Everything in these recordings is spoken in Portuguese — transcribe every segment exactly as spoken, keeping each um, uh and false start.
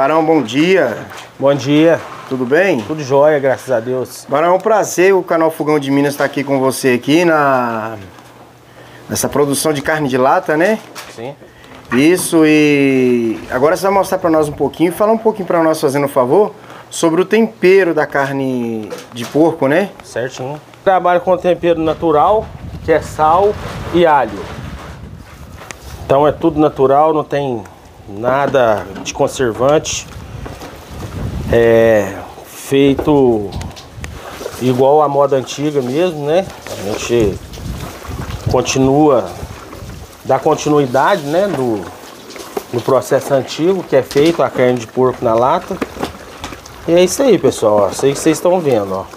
Barão, bom dia. Bom dia. Tudo bem? Tudo jóia, graças a Deus. Barão, é um prazer o canal Fogão de Minas estar aqui com você aqui na nessa produção de carne de lata, né? Sim. Isso, e agora você vai mostrar para nós um pouquinho, falar um pouquinho para nós, fazendo um favor, sobre o tempero da carne de porco, né? Certinho. Trabalho com tempero natural, que é sal e alho. Então é tudo natural, não tem nada de conservante. É feito igual à moda antiga mesmo, né? A gente continua, dá continuidade, né, do, do processo antigo que é feito a carne de porco na lata. E é isso aí, pessoal, ó, isso aí que vocês estão vendo, ó.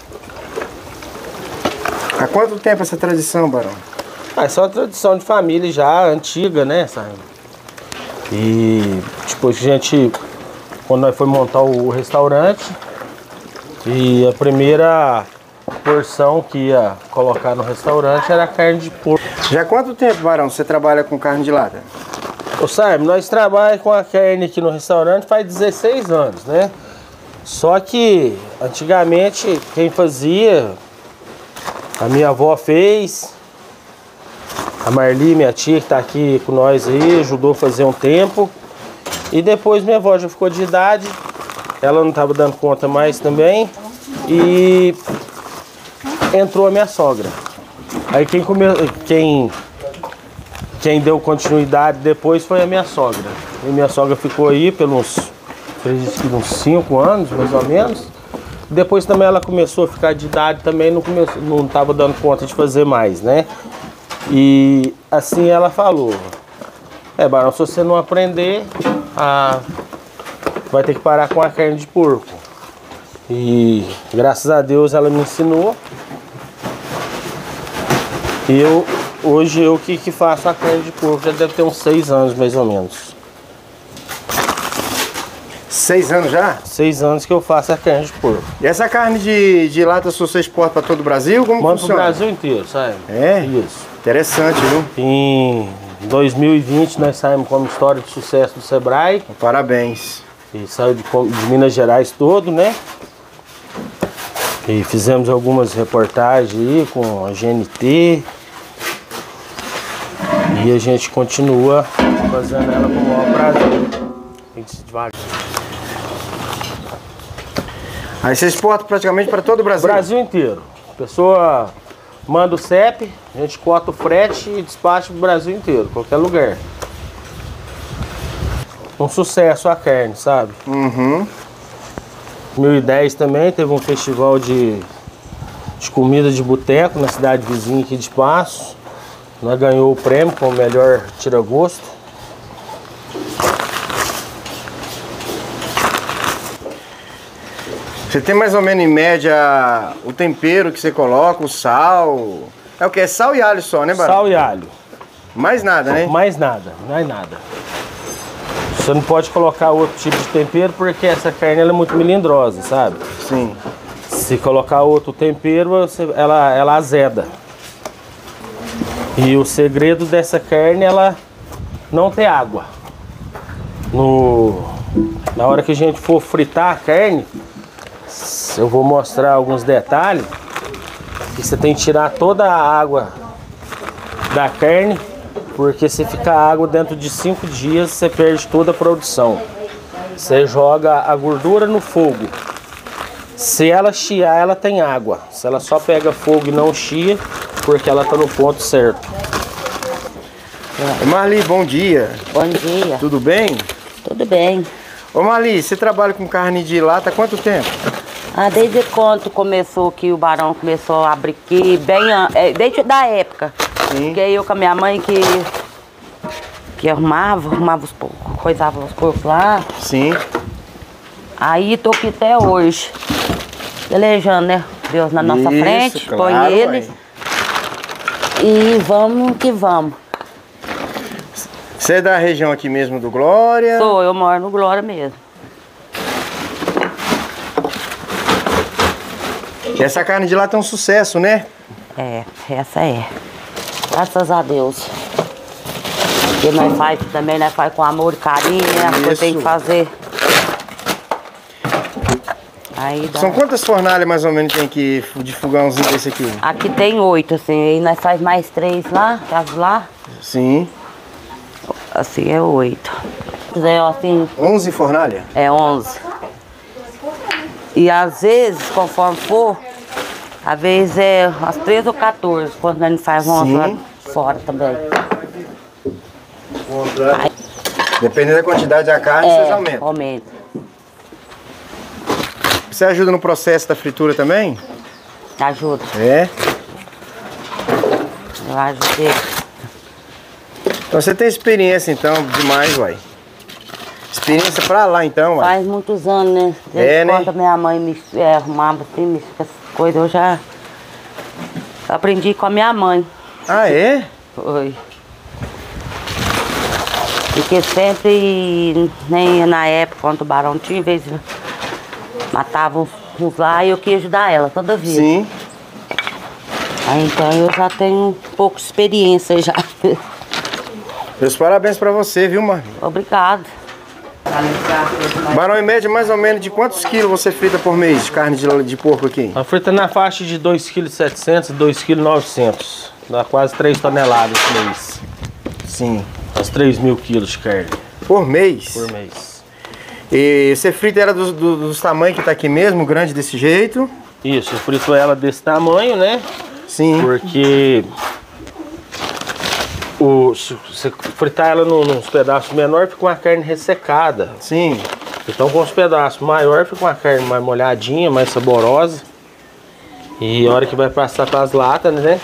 Há quanto tempo essa tradição, Barão? Ah, essa é uma tradição de família já antiga, né, sabe? E tipo, a gente, quando nós fomos montar o restaurante, e a primeira porção que ia colocar no restaurante era carne de porco. Já há quanto tempo, Barão, você trabalha com carne de lata? Ô, Simon, nós trabalhamos com a carne aqui no restaurante faz dezesseis anos, né? Só que antigamente quem fazia, a minha avó fez, a Marli, minha tia que tá aqui com nós aí, ajudou a fazer um tempo. E depois minha avó já ficou de idade, ela não estava dando conta mais também. E entrou a minha sogra. Aí quem, come... quem... quem deu continuidade depois foi a minha sogra. E minha sogra ficou aí pelos uns cinco anos, mais ou menos. Depois também ela começou a ficar de idade, também não começou, não estava dando conta de fazer mais, né? E assim ela falou: é, Barão, se você não aprender, a... vai ter que parar com a carne de porco. E graças a Deus ela me ensinou. E eu, hoje eu que, que faço a carne de porco, já deve ter uns seis anos mais ou menos. Seis anos já? Seis anos que eu faço a carne de porco. E essa carne de, de lata você exporta para todo o Brasil? Como Manda funciona? pro Brasil inteiro, sabe? É? Isso. Interessante, viu? Em dois mil e vinte nós saímos como história de sucesso do Sebrae. Parabéns. E saiu de, de Minas Gerais todo, né? E fizemos algumas reportagens aí com a G N T. E a gente continua fazendo ela com o maior prazer. Tem que ser devagar. Aí você exporta praticamente para todo o Brasil? Brasil inteiro. A pessoa manda o C E P, a gente cota o frete e despacha pro Brasil inteiro, qualquer lugar. Um sucesso a carne, sabe? Uhum. dois mil e dez também teve um festival de, de comida de boteco na cidade vizinha aqui de Passos. Nós ganhou o prêmio como melhor tira-gosto. Você tem mais ou menos em média o tempero que você coloca, o sal. É o que? É sal e alho só, né, Barão? Sal e alho. Mais nada, né? Mais nada, mais nada. Você não pode colocar outro tipo de tempero porque essa carne ela é muito melindrosa, sabe? Sim. Se colocar outro tempero, você, ela, ela azeda. E o segredo dessa carne, ela não ter água. No, na hora que a gente for fritar a carne, eu vou mostrar alguns detalhes. Que você tem que tirar toda a água da carne, porque se ficar água dentro de cinco dias, você perde toda a produção. Você joga a gordura no fogo. Se ela chiar, ela tem água. Se ela só pega fogo e não chia, porque ela tá no ponto certo. Ô Marli, bom dia. Bom dia. Tudo bem? Tudo bem. Ô Marli, você trabalha com carne de lata há quanto tempo? Ah, desde quando começou que o Barão começou a abrir aqui, bem an- é, desde da época. Sim. Que eu com a minha mãe que, que arrumava, arrumava os porcos, coisava os porcos lá. Sim. Aí tô aqui até hoje. Pelejando, né? Deus na nossa Isso, frente, claro, põe ele. ué. E vamos que vamos. Você é da região aqui mesmo do Glória? Sou, eu moro no Glória mesmo. E essa carne de lata é um sucesso, né? É, essa é. Graças a Deus. Porque nós faz também, nós faz com amor e carinho, né? As coisas tem que fazer Aí dá... São quantas fornalhas mais ou menos tem aqui de fogãozinho desse aqui? Aqui tem oito, assim, aí nós faz mais três lá, as lá. Sim. Assim é oito. É, assim, onze fornalhas? é onze. E às vezes, conforme for, às vezes é as treze ou quatorze, quando a gente faz onze lá fora também. Aí, dependendo da quantidade da carne, é, vocês aumentam. aumenta. Você ajuda no processo da fritura também? Ajuda. É? Eu ajudei. Então você tem experiência então, demais, uai. Experiência pra lá então, uai. Faz muitos anos, né? Desde É, né? quando minha mãe me é, arrumava assim, me essas coisas, eu já aprendi com a minha mãe. Ah, é? Foi. Porque sempre, nem na época, quando o barão tinha, em vez de matavam uns lá e eu queria ajudar ela toda vez. Sim. Aí, então eu já tenho um pouco de experiência já. Meus parabéns pra você, viu, Marli? Obrigado. Barão, em média, mais ou menos de quantos quilos você frita por mês de carne de, de porco aqui? A frita na faixa de dois vírgula setecentos quilos, dois vírgula novecentos quilos. Dá quase três toneladas por mês. Sim. Quase três mil quilos de carne. Por mês? Por mês. E você frita ela dos, dos, dos tamanhos que tá aqui mesmo, grande desse jeito? Isso, eu frito ela desse tamanho, né? Sim. Porque o, se você fritar ela num, nos pedaços menores, fica uma carne ressecada. Sim. Então com os pedaços maiores fica uma carne mais molhadinha, mais saborosa. E a hora que vai passar para as latas, né?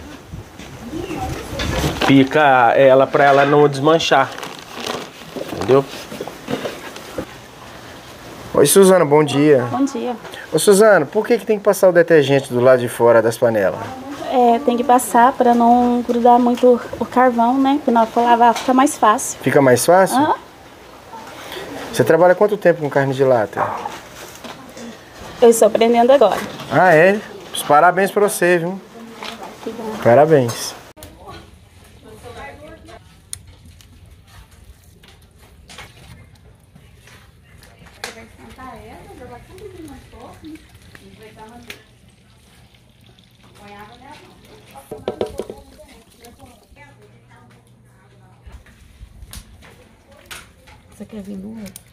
Pica ela para ela não desmanchar. Entendeu? Oi, Suzana, bom dia. Bom dia. Ô, Suzana, por que, que tem que passar o detergente do lado de fora das panelas? É, tem que passar para não grudar muito o carvão, né? Porque na hora que for lavar fica mais fácil. Fica mais fácil? Hã? Você trabalha quanto tempo com carne de lata? Eu estou aprendendo agora. Ah, é? Os parabéns pra você, viu? Parabéns. Você quer vir no outro?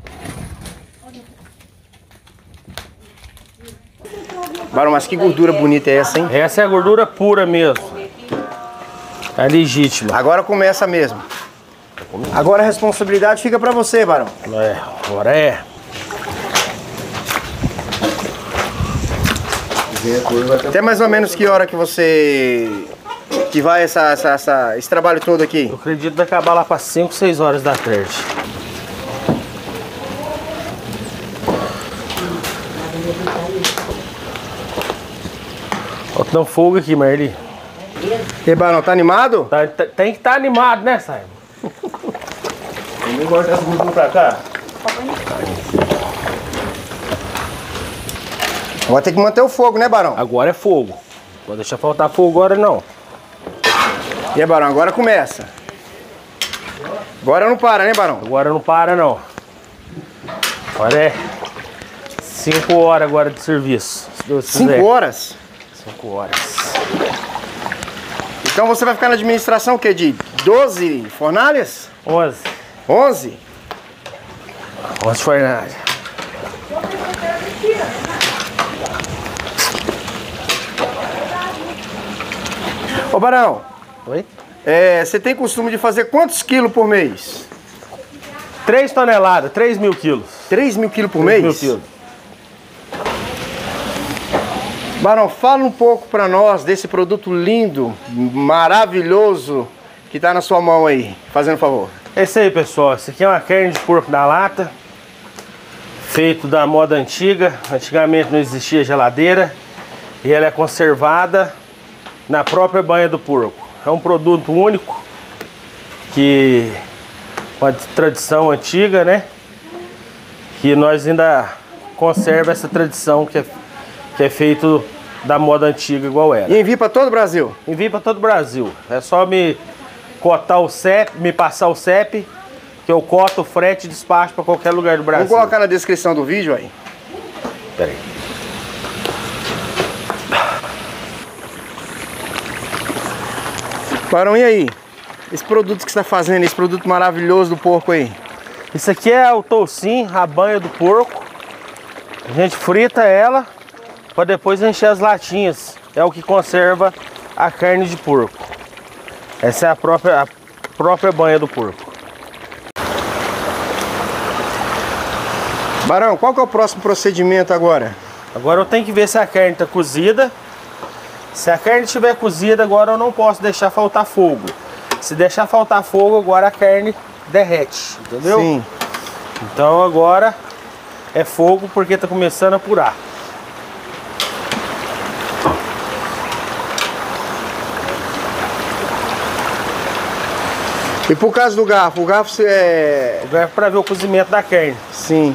Barão, mas que gordura bonita é essa, hein? Essa é a gordura pura mesmo. É legítima. Agora começa mesmo. Agora a responsabilidade fica pra você, Barão. É, agora é. Até mais ou menos que hora que você... que vai essa, essa, essa, esse trabalho todo aqui? Eu acredito que vai acabar lá para cinco, seis horas da tarde. Ó, dá um fogo aqui, Marli. E aí, Barão, tá animado? Tá, tá- tem que estar animado, né, Simon? Vem guardar as gorduras pra cá. Vai ter que manter o fogo, né, Barão? Agora é fogo. Pode deixar faltar fogo agora, não. E aí, Barão, agora começa. Agora não para, né, Barão? Agora não para, não. Agora é cinco horas agora de serviço. Se Deus quiser. Cinco horas? cinco horas. Então você vai ficar na administração o quê? De doze fornalhas? onze. onze? onze fornalhas. Ô, Barão, Oi? é, você tem costume de fazer quantos quilos por mês? três toneladas, três mil quilos. três mil quilos por três mês? mil quilos. Barão, fala um pouco pra nós desse produto lindo, maravilhoso que tá na sua mão aí, fazendo favor. É isso aí, pessoal. Isso aqui é uma carne de porco da lata, feito da moda antiga. Antigamente não existia geladeira e ela é conservada na própria banha do porco. É um produto único, que uma tradição antiga, né? Que nós ainda conserva essa tradição que é, que é feito da moda antiga igual era. E envia pra todo o Brasil? Envio para todo o Brasil. É só me cotar o C E P, me passar o C E P, que eu coto o frete e despacho para qualquer lugar do Brasil. Vamos colocar na descrição do vídeo aí. Pera aí. Barão, e aí? Esse produto que você tá fazendo, esse produto maravilhoso do porco aí? Isso aqui é o toucinho, a banha do porco. A gente frita ela para depois encher as latinhas. É o que conserva a carne de porco. Essa é a própria, a própria banha do porco. Barão, qual que é o próximo procedimento agora? Agora eu tenho que ver se a carne está cozida. Se a carne estiver cozida, agora eu não posso deixar faltar fogo. Se deixar faltar fogo, agora a carne derrete, entendeu? Sim. Então agora é fogo porque está começando a apurar. E por causa do garfo? O garfo você é... O garfo para ver o cozimento da carne. Sim.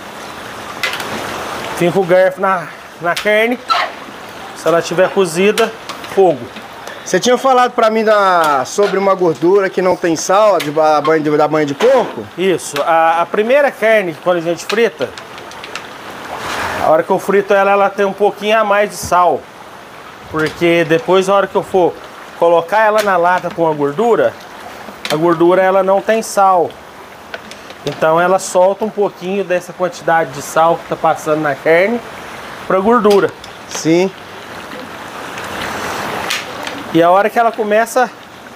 Finca o garfo na, na carne. Se ela estiver cozida, fogo. Você tinha falado pra mim da, sobre uma gordura que não tem sal, de, a banha de, da banha de porco? Isso. A, a primeira carne, quando a gente frita, a hora que eu frito ela, ela tem um pouquinho a mais de sal. Porque depois, a hora que eu for colocar ela na lata com a gordura, a gordura ela não tem sal. Então ela solta um pouquinho dessa quantidade de sal que tá passando na carne pra gordura. Sim. E a hora que ela começa,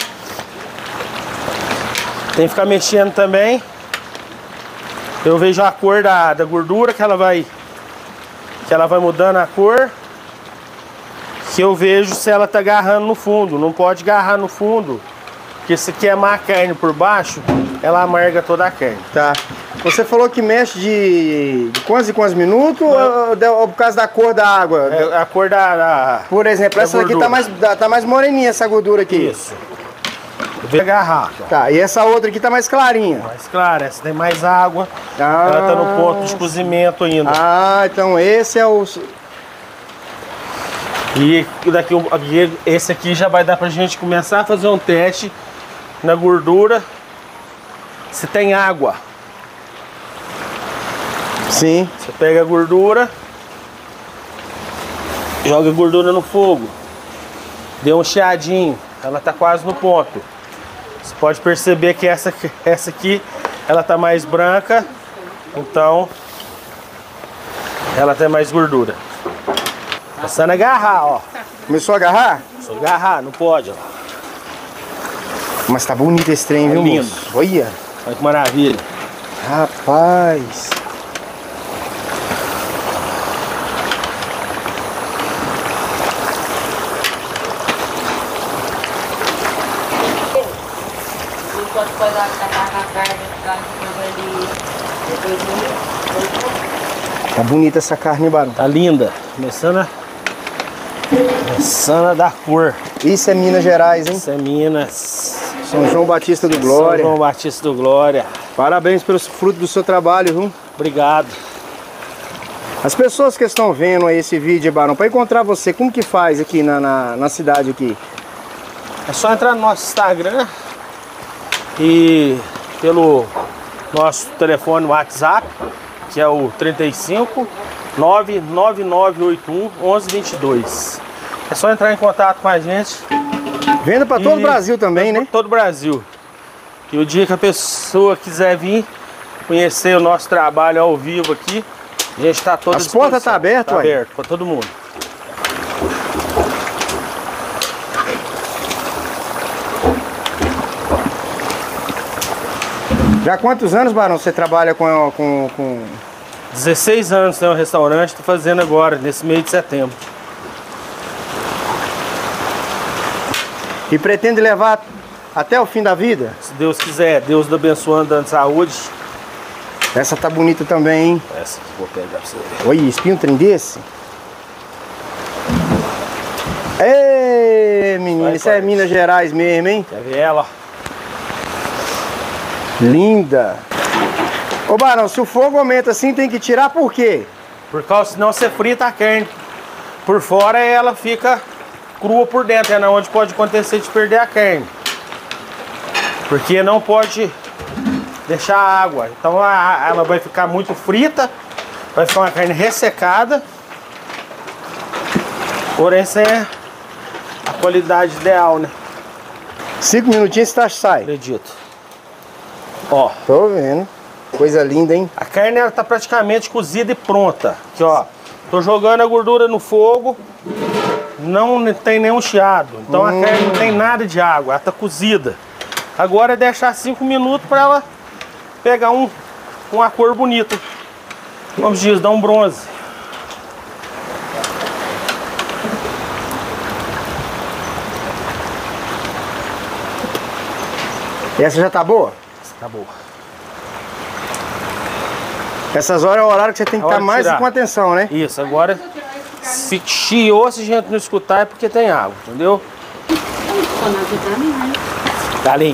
tem que ficar mexendo também. Eu vejo a cor da, da gordura, que ela vai que ela vai mudando a cor. Que eu vejo se ela tá agarrando no fundo. Não pode agarrar no fundo, porque se queimar a carne por baixo, ela amarga toda a carne. Tá. Você falou que mexe de, de quantos e quantos minutos ou, ou por causa da cor da água? É a cor da... da por exemplo, da essa aqui gordura. tá mais, tá mais moreninha, essa gordura aqui. Isso. Vou agarrar. Tá, e essa outra aqui tá mais clarinha. Mais clara, essa tem mais água. Ah. Ela tá no ponto de cozimento ainda. Ah, então esse é o... E daqui, aqui, esse aqui já vai dar pra gente começar a fazer um teste na gordura, se tem água. Sim. Você pega a gordura, joga a gordura no fogo, deu um chiadinho, ela tá quase no ponto. Você pode perceber que essa, essa aqui, ela tá mais branca, então ela tem mais gordura. Começando a agarrar, ó. Começou a agarrar? Começou a agarrar, não pode, ó. Mas tá bonito esse trem, É viu, lindo. moço? Olha. Olha que maravilha. Rapaz. Tá bonita essa carne, Barão. Tá linda. Começando a... Começando a dar cor. Isso é Minas Gerais, hein? Isso é Minas. São João Batista do Glória. São João Batista do Glória. Parabéns pelos frutos do seu trabalho, viu? Obrigado. As pessoas que estão vendo aí esse vídeo, Barão, para encontrar você, como que faz aqui na, na, na cidade aqui? É só entrar no nosso Instagram e pelo nosso telefone WhatsApp, que é o trinta e cinco, nove nove nove oito um, onze vinte e dois. É só entrar em contato com a gente. Venda para todo o Brasil também, né? Todo o Brasil. E o dia que a pessoa quiser vir conhecer o nosso trabalho ao vivo aqui, a gente está todo. As portas estão abertas, Tá aberto para todo mundo. Já há quantos anos, Barão, você trabalha com... com, com... dezesseis anos tem um restaurante, estou fazendo agora, nesse mês de setembro. E pretende levar até o fim da vida? Se Deus quiser, Deus te abençoando, dando saúde. Essa tá bonita também, hein? Essa que eu vou pegar pra você. Olha, espinho um trem desse. Ê, menino, Vai, isso é pai. Minas Gerais mesmo, hein? Quer ver ela? Linda. Ô, Barão, se o fogo aumenta assim, tem que tirar por quê? Por causa, senão você frita a carne por fora e ela fica crua por dentro. É onde pode acontecer de perder a carne. Porque não pode deixar água. Então a, ela vai ficar muito frita Vai ficar uma carne ressecada. Porém, essa é a qualidade ideal, né? Cinco minutinhos você sai. Acredito. Ó. Tô vendo. Coisa linda, hein? A carne ela tá praticamente cozida e pronta. Aqui, ó. Tô jogando a gordura no fogo. Não tem nenhum chiado. Então hum. a carne não tem nada de água. Ela tá cozida. Agora é deixar cinco minutos para ela pegar um, uma cor bonita. Vamos dizer, dar um bronze. Essa já tá boa? Essa tá boa. Essas horas é o horário que você tem que estar mais com atenção, né? Isso, agora se chiou, se a gente não escutar é porque tem água, entendeu? Tá ali.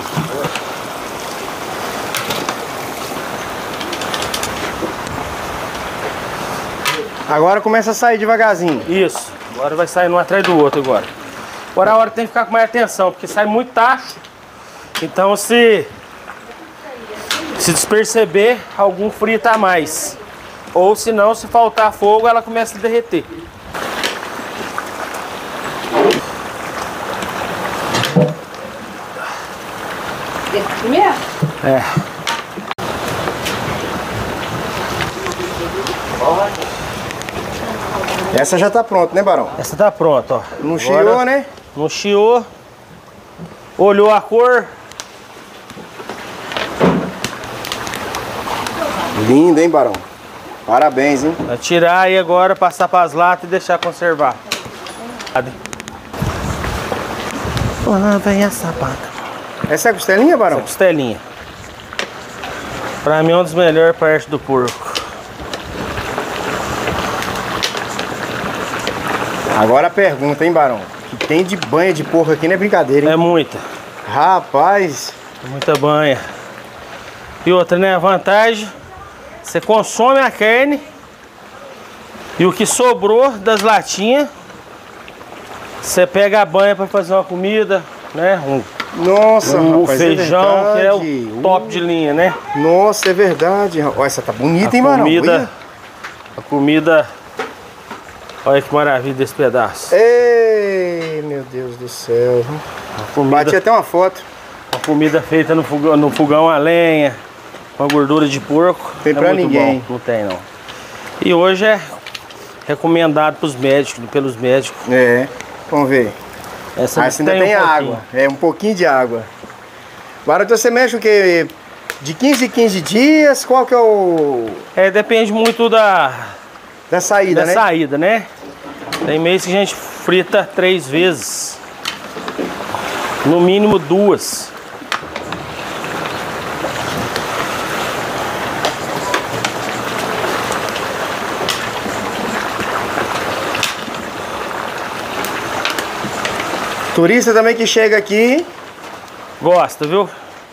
Agora começa a sair devagarzinho. Isso, agora vai sair um atrás do outro agora. Agora a hora tem que ficar com mais atenção, porque sai muito tacho. Então se se desperceber, algum frita a mais. Ou se não, se faltar fogo, ela começa a derreter. É. Essa já tá pronta, né, Barão? Essa tá pronta, ó. Não chiou, né? Não chiou. Olhou a cor. Linda, hein, Barão? Parabéns, hein? Vai tirar aí agora, passar para as latas e deixar conservar. Lá vem a sapata. Essa é a costelinha, Barão? Essa é a costelinha. Pra mim é uma das melhores partes do porco. Agora a pergunta, hein, Barão? O que tem de banha de porco aqui não é brincadeira, hein? É muita. Rapaz. É muita banha. E outra, né? A vantagem, você consome a carne e o que sobrou das latinhas, você pega a banha para fazer uma comida, né? Um, Nossa, um rapaz, feijão, é que é o top uh. de linha, né? Nossa, é verdade. Olha, essa tá bonita, a hein, Barão? Comida, a comida... Olha que maravilha desse pedaço. Ei, meu Deus do céu. Comida, bati até uma foto. Uma comida feita no fogão, no fogão a lenha, com a gordura de porco. Tem é pra muito ninguém. Bom. Não tem, não. E hoje é recomendado pros médicos, pelos médicos. É, vamos ver. Essa ah, essa ainda tem, tem um água. É, um pouquinho de água. Agora você mexe o quê? De quinze em quinze dias? Qual que é o... É, depende muito da... Da saída, da né? Da saída, né? Tem mês que a gente frita três vezes. No mínimo duas. Turista também que chega aqui... Gosta, viu?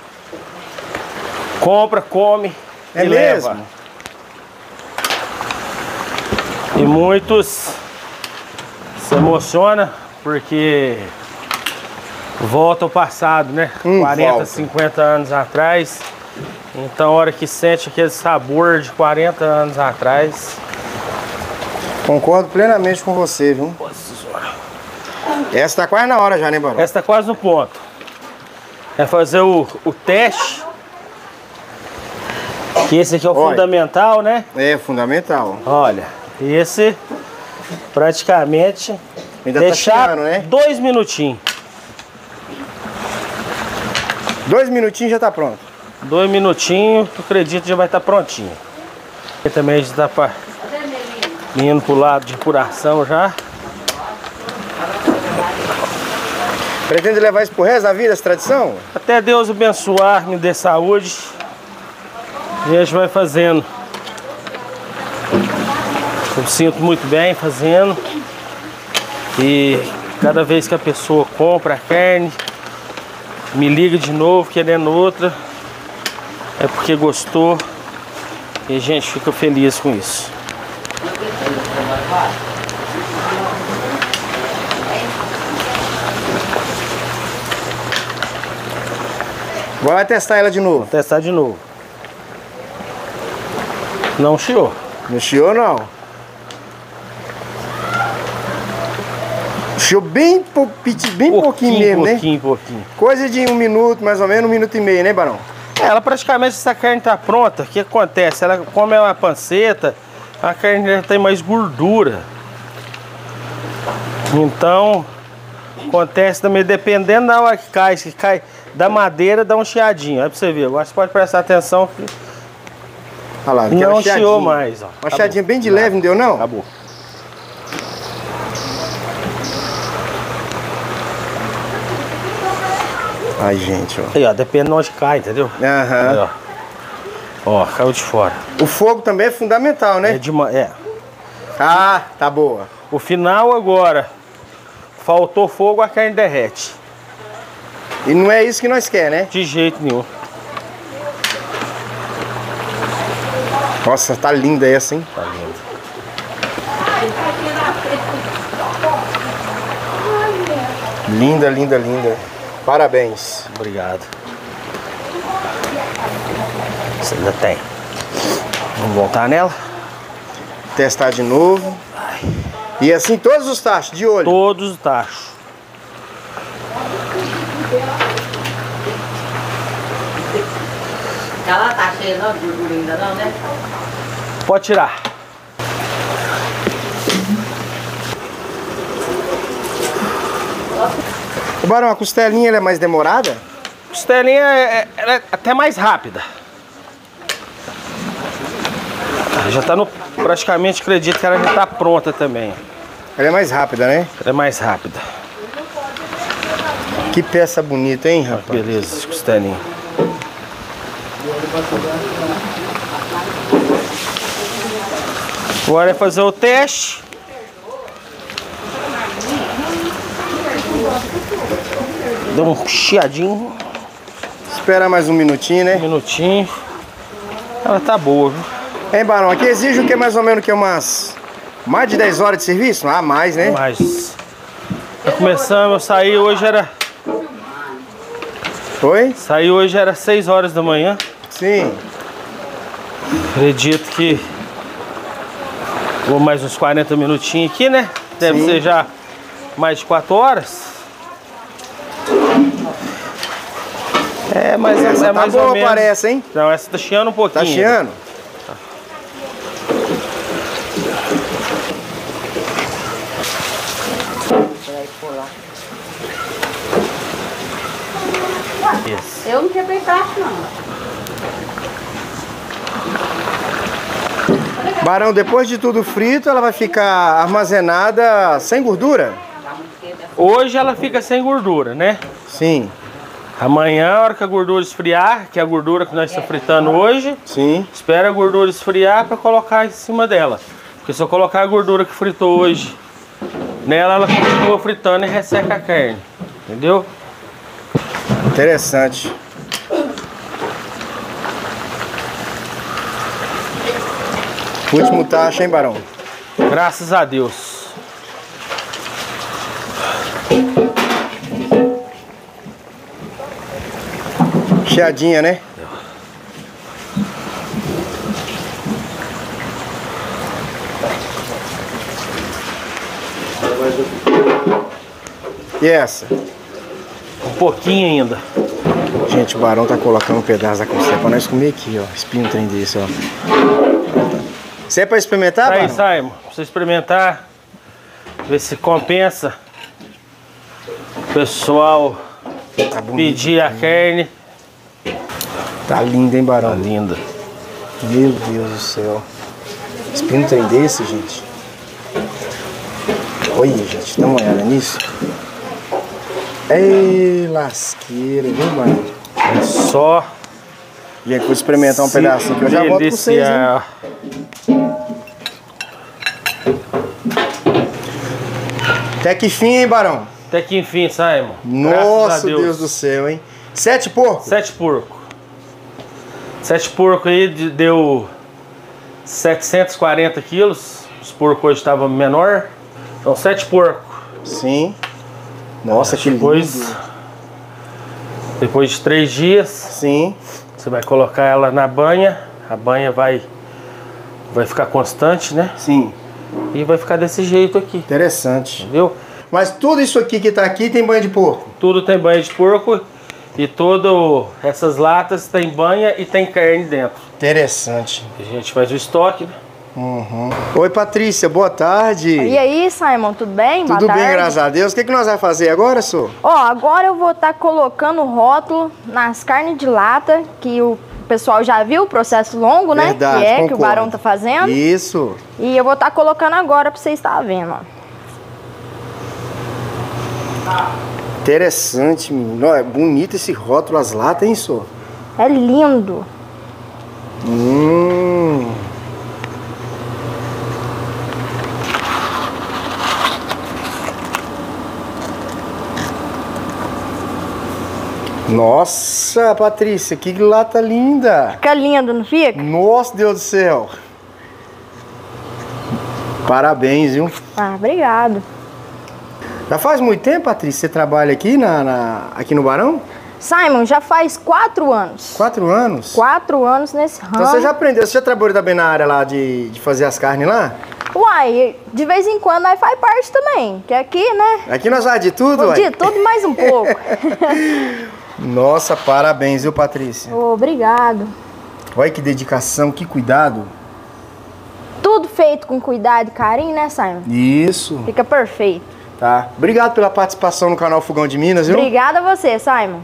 Compra, come é e mesmo? leva. E muitos se emocionam porque volta ao passado, né? Hum, quarenta, volta. cinquenta anos atrás. Então, a hora que sente aquele sabor de quarenta anos atrás. Concordo plenamente com você, viu? Nossa senhora. Essa tá quase na hora já, né, Barão? Essa tá quase no ponto. É fazer o, o teste. Que esse aqui é o Olha. fundamental, né? É, fundamental. Olha, esse praticamente ainda deixar tá cheirando, né? Dois minutinhos. Dois minutinhos já tá pronto. Dois minutinhos, eu acredito que já vai estar tá prontinho. E também já tá pra... indo pro lado de apuração já. Pretende levar isso pro resto da vida, essa tradição? Até Deus abençoar, me dê saúde. A gente vai fazendo. Eu sinto muito bem fazendo. E cada vez que a pessoa compra a carne, me liga de novo querendo outra, é porque gostou. E a gente fica feliz com isso. Vai testar ela de novo. Vou testar de novo. Não chiou. Não chiou, não? Chiou bem, pou, bem pouquinho, pouquinho mesmo, né? Pouquinho, pouquinho. Coisa de um minuto, mais ou menos, um minuto e meio, né, Barão? Ela praticamente, essa carne tá pronta. O que acontece? Ela, como é uma panceta, a carne já tem mais gordura. Então, acontece também, dependendo da hora que cai, se cai da madeira, dá um chiadinho. Aí pra você ver, agora você pode prestar atenção que olha lá, não chiou mais. Ó. Uma chiadinha bem de leve, não deu não? Acabou. Ai, gente, ó. Aí, ó, depende de onde cai, entendeu? Aham. Aí, ó. Ó, caiu de fora. O fogo também é fundamental, né? É, de uma, é. Ah, tá boa. O final agora, faltou fogo, a carne derrete. E não é isso que nós quer, né? De jeito nenhum. Nossa, tá linda essa, hein? Tá lindo. Linda, linda, linda. Parabéns. Obrigado. Você ainda tem. Vamos voltar nela? Testar de novo. E assim todos os tachos, de olho. Todos os tachos. Ela tá cheia não, de gordura ainda não, né? Pode tirar. O Barão, a costelinha ela é mais demorada? Costelinha é, ela é até mais rápida. Já tá no... Praticamente acredito que ela já tá pronta também. Ela é mais rápida, né? Ela é mais rápida. Que peça bonita, hein, rapaz? Beleza, costelinha. Agora é fazer o teste. Deu um chiadinho. Espera mais um minutinho, né? Um minutinho. Ela tá boa, viu? Hein, Barão? Aqui exige o que mais ou menos que umas... mais de dez horas de serviço? Ah, mais, né? Mas... Tá começando, eu saí hoje era... Foi? Saí hoje era seis horas da manhã. Sim. Acredito que... Vou mais uns quarenta minutinhos aqui, né? Deve Sim. ser já mais de quatro horas. É, mas Essa é tá mais boa, ou menos. parece, hein? Não, essa tá chiando um pouquinho. Tá chiando? Isso. Eu não quebrei tacho, não. Barão, depois de tudo frito, ela vai ficar armazenada sem gordura? Hoje ela fica sem gordura, né? Sim. Amanhã, a hora que a gordura esfriar, que é a gordura que nós estamos fritando hoje, Sim. espera a gordura esfriar para colocar em cima dela. Porque se eu colocar a gordura que fritou hoje nela, ela continua fritando e resseca a carne. Entendeu? Interessante. Último tacho, hein, Barão? Graças a Deus. Chiadinha, né? E essa? Um pouquinho ainda. Gente, o Barão tá colocando um pedaço da costela pra nós comer aqui, ó. Espinho um trem desse, ó. Isso é pra experimentar, Tá aí, Barão? Simon. Pra você experimentar. Ver se compensa. O pessoal Tá bonito. pedir a carne. Tá lindo, hein, Barão? Tá linda. Meu Deus do céu. Espinho um trem desse, gente. Olha, gente, dá uma olhada nisso. Ei, lasqueira, viu, Barão? É só... Gente, vou experimentar um se pedacinho que eu já volto com vocês, hein? deliciar. Até que fim, hein, Barão? Até que enfim, Simon. Graças Nossa, a Deus. Deus do céu, hein? Sete porcos? Sete porcos. Sete porcos aí de- deu setecentos e quarenta quilos. Os porcos hoje estavam menor. Então, sete porcos. Sim. Nossa, que lindo. Depois, depois de três dias, Sim. você vai colocar ela na banha. A banha vai vai ficar constante, né? Sim. E vai ficar desse jeito aqui. Interessante. Entendeu? Mas tudo isso aqui que tá aqui tem banha de porco? Tudo tem banha de porco e todas essas latas tem banha e tem carne dentro. Interessante. A gente faz o estoque, né? Uhum. Oi, Patrícia, boa tarde. E aí, Simon, tudo bem? Tudo bem, graças a Deus. O que, que nós vamos fazer agora, senhor? Ó, agora eu vou estar tá colocando rótulo nas carnes de lata, que o pessoal já viu o processo longo, né? Verdade, que é concordo. que o Barão tá fazendo. Isso. E eu vou estar tá colocando agora pra vocês estar vendo, ó. Interessante, menino. É bonito esse rótulo, as latas, hein, senhor? É lindo. Hum. Nossa, Patrícia, que lata linda! Fica lindo, não fica? Nossa, Deus do céu! Parabéns, viu? Ah, obrigado. Já faz muito tempo, Patrícia, você trabalha aqui, na, na, aqui no Barão? Simon, já faz quatro anos. Quatro anos? Quatro anos nesse ramo. Então você já aprendeu, você já trabalhou também na área lá de, de fazer as carnes lá? Uai, de vez em quando aí faz parte também, que aqui, né? Aqui nós vamos de tudo, uai? De tudo e mais um pouco. Nossa, parabéns, viu, Patrícia? Oh, obrigado. Olha que dedicação, que cuidado. Tudo feito com cuidado e carinho, né, Simon? Isso. Fica perfeito. Tá. Obrigado pela participação no canal Fogão de Minas, viu? Obrigada a você, Simon.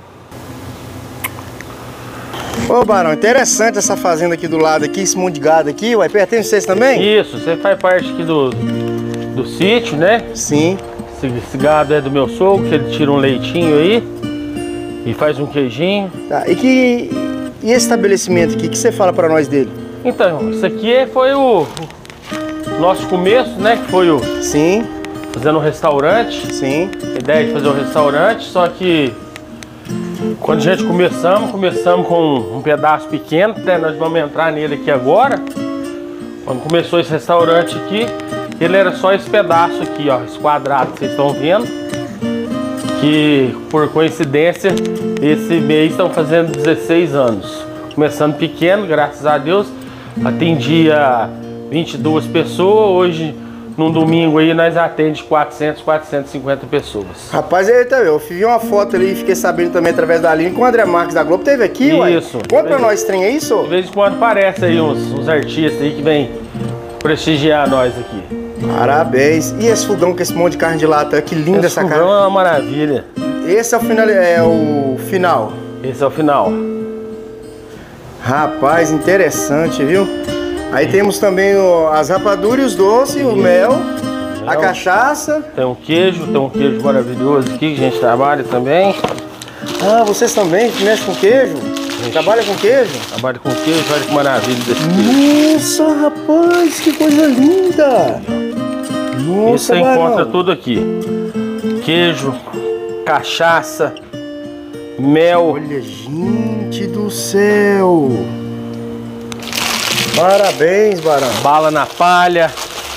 Ô, Barão, interessante essa fazenda aqui do lado aqui, esse monte de gado aqui, ué, pertence a vocês também? Isso, você faz parte aqui do, do sítio, né? Sim. Esse, esse gado é do meu sogro, que ele tira um leitinho aí e faz um queijinho. Tá, e que e esse estabelecimento aqui, o que você fala pra nós dele? Então, isso aqui foi o, o nosso começo, né? Que foi o Sim, fazendo um restaurante. sim. A ideia de fazer um restaurante, só que quando a gente começamos, começamos com um pedaço pequeno, né? Nós vamos entrar nele aqui agora. Quando começou esse restaurante aqui, ele era só esse pedaço aqui, ó, esse quadrado que vocês estão vendo. Que por coincidência, esse mês estão fazendo dezesseis anos. Começando pequeno, graças a Deus, atendia vinte e duas pessoas, hoje num domingo aí nós atende quatrocentas, quatrocentas e cinquenta pessoas. Rapaz, eu, eu vi uma foto ali e fiquei sabendo também através da Aline que o André Marques da Globo teve aqui, ué. Isso. Conta pra nós, trem, é isso? De vez em quando aparece aí uns, uns artistas aí que vêm prestigiar nós aqui. Parabéns. E esse fogão com esse monte de carne de lata, que linda Esse essa fogão carne. é uma maravilha. Esse é o final, é o final. Esse é o final. Rapaz, interessante, viu? Aí temos também o, as rapaduras, os doces, o mel, a Mel. cachaça. Tem um queijo, tem um queijo maravilhoso aqui que a gente trabalha também. Ah, vocês também mexem com queijo? Trabalha com queijo? Trabalha com queijo, olha que maravilha desse queijo. Nossa, rapaz, que coisa linda! Isso Nossa, você encontra Barão. tudo aqui. Queijo, cachaça, mel. Olha, gente do céu! Parabéns, Barão. Bala na palha,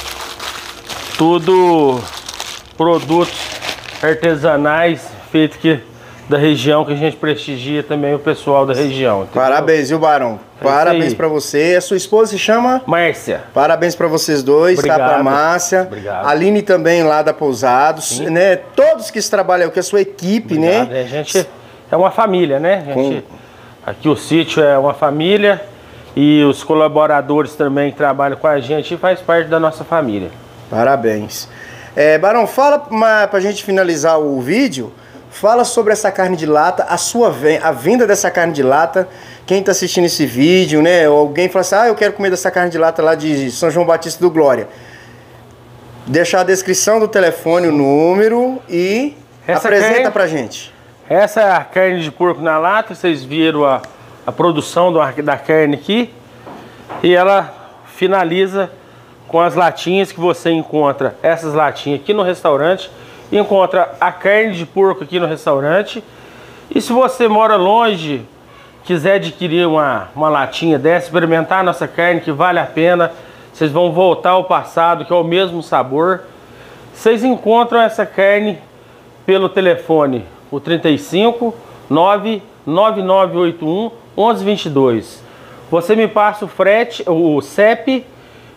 tudo produtos artesanais feitos aqui da região, que a gente prestigia também o pessoal da região. Entendeu? Parabéns, viu, Barão? É isso Parabéns aí. pra você. A sua esposa se chama? Márcia. Parabéns pra vocês dois, tá? Obrigado. Pra Márcia. Obrigado. Aline também lá da Pousados, né? Todos que trabalham aqui, a sua equipe, Obrigado. né? A gente é uma família, né? A gente, aqui o sítio é uma família e os colaboradores também que trabalham com a gente faz parte da nossa família. Parabéns. É, Barão, fala pra, pra gente finalizar o vídeo, fala sobre essa carne de lata, a sua ven- a venda dessa carne de lata. Quem tá assistindo esse vídeo, né? Ou alguém fala assim, ah, eu quero comer dessa carne de lata lá de São João Batista do Glória. Deixar a descrição do telefone, o número e Essa apresenta carne- pra gente. Essa é a carne de porco na lata, vocês viram a, a produção do, da carne aqui. E ela finaliza com as latinhas que você encontra, essas latinhas aqui no restaurante. Encontra a carne de porco aqui no restaurante. E se você mora longe, quiser adquirir uma, uma latinha dessa, experimentar a nossa carne, que vale a pena, vocês vão voltar ao passado, que é o mesmo sabor. Vocês encontram essa carne pelo telefone, o trinta e cinco, nove nove nove oito um, onze vinte e dois. Você me passa o frete, o C E P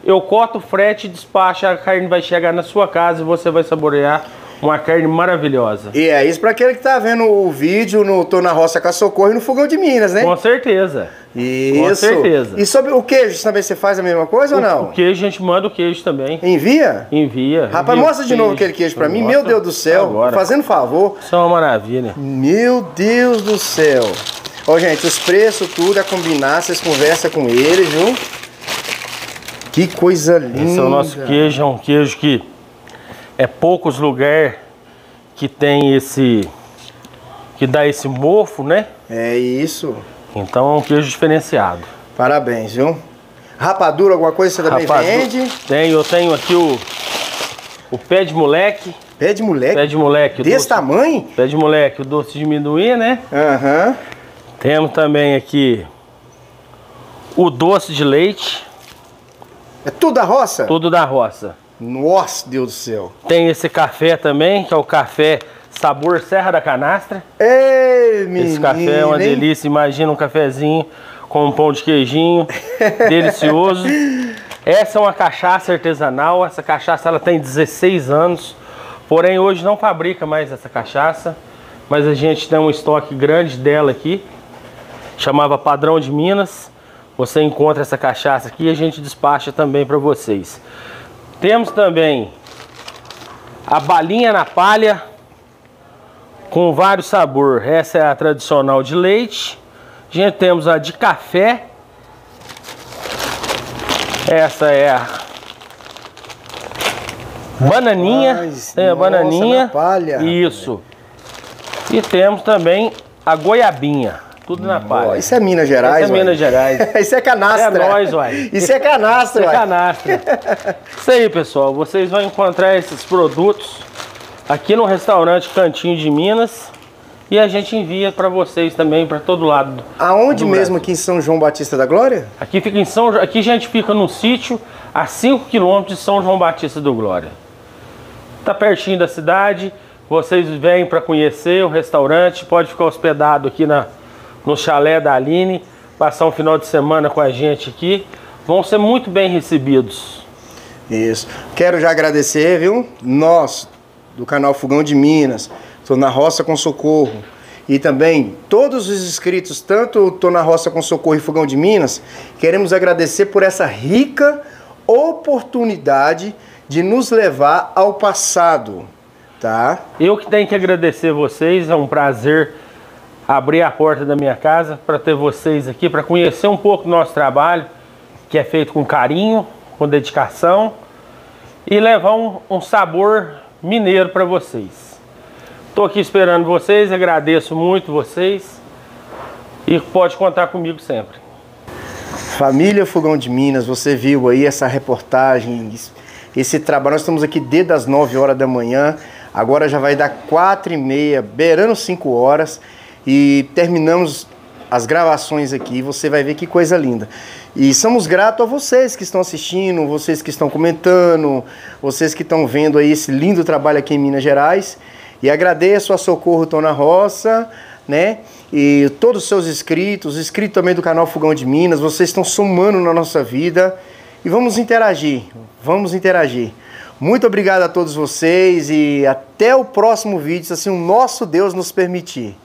eu corto o frete, despacho, a carne vai chegar na sua casa e você vai saborear uma carne maravilhosa. E é isso para aquele que tá vendo o vídeo no Tô na Roça com a Socorro e no Fogão de Minas, né? Com certeza. Isso. Com certeza. E sobre o queijo, também você faz a mesma coisa o, ou não? O queijo, a gente manda o queijo também. Envia? Envia. Rapaz, envia mostra de novo aquele queijo pra mim. Mostra. Meu Deus do céu. Agora. Fazendo favor. Isso é uma maravilha. Meu Deus do céu. Ó, gente, os preços, tudo a combinar, vocês conversam com eles, viu? Que coisa linda. Esse é o nosso queijo, é um queijo que é poucos lugares que tem esse, que dá esse mofo, né? É isso. Então é um queijo diferenciado. Parabéns, viu? Rapadura, alguma coisa você também Rapadura, vende? Tem, eu tenho aqui o, o pé de moleque. Pé de moleque? Pé de moleque. Desse doce, tamanho? Pé de moleque, o doce de amendoim, né? Aham. Uhum. Temos também aqui o doce de leite. É tudo da roça? Tudo da roça. Nossa, Deus do céu. Tem esse café também, que é o café sabor Serra da Canastra. Ei, menino, esse café é uma hein? delícia. Imagina um cafezinho com um pão de queijinho. Delicioso. Essa é uma cachaça artesanal. Essa cachaça ela tem dezesseis anos. Porém, hoje não fabrica mais essa cachaça. Mas a gente tem um estoque grande dela aqui. Chamava Padrão de Minas. Você encontra essa cachaça aqui e a gente despacha também para vocês. Temos também a balinha na palha com vários sabores. Essa é a tradicional de leite. A gente temos a de café. Essa é a bananinha. Rapaz, é a nossa, bananinha. na palha. Isso. E temos também a goiabinha. Tudo na palha. Isso é Minas Gerais, Isso é Minas Gerais. Isso é canastra. É nóis, uai. Isso é canastra, Isso é uai. canastra. Isso aí, pessoal. Vocês vão encontrar esses produtos aqui no restaurante Cantinho de Minas. E a gente envia para vocês também, para todo lado. Aonde do mesmo Brasil. aqui em São João Batista da Glória? Aqui fica em São Aqui a gente fica num sítio a cinco quilômetros de São João Batista do Glória. Tá pertinho da cidade. Vocês vêm para conhecer o restaurante. Pode ficar hospedado aqui na no chalé da Aline, passar um final de semana com a gente aqui, vão ser muito bem recebidos. Isso. Quero já agradecer, viu? Nós, do canal Fogão de Minas, Tô na Roça com Socorro, e também todos os inscritos, tanto Tô na Roça com Socorro e Fogão de Minas, queremos agradecer por essa rica oportunidade de nos levar ao passado, tá? Eu que tenho que agradecer vocês, é um prazer abrir a porta da minha casa para ter vocês aqui, para conhecer um pouco do nosso trabalho, que é feito com carinho, com dedicação, e levar um, um sabor mineiro para vocês. Estou aqui esperando vocês, agradeço muito vocês e pode contar comigo sempre. Família Fogão de Minas, você viu aí essa reportagem, esse trabalho. Nós estamos aqui desde as nove horas da manhã, agora já vai dar quatro e meia, beirando cinco horas. E terminamos as gravações aqui, você vai ver que coisa linda. E somos gratos a vocês que estão assistindo, vocês que estão comentando, vocês que estão vendo aí esse lindo trabalho aqui em Minas Gerais. E agradeço a Socorro Tô na Roça, né? E todos os seus inscritos, inscritos também do canal Fogão de Minas, vocês estão somando na nossa vida. E vamos interagir, vamos interagir. Muito obrigado a todos vocês e até o próximo vídeo, se assim o nosso Deus nos permitir.